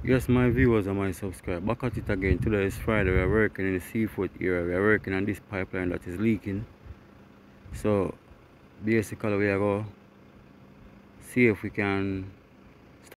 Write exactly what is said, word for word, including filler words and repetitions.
Yes, my viewers and my subscribers, back at it again. Today is Friday. We are working in the Seaforth area. We are working on this pipeline that is leaking. So basically we are going to see if we can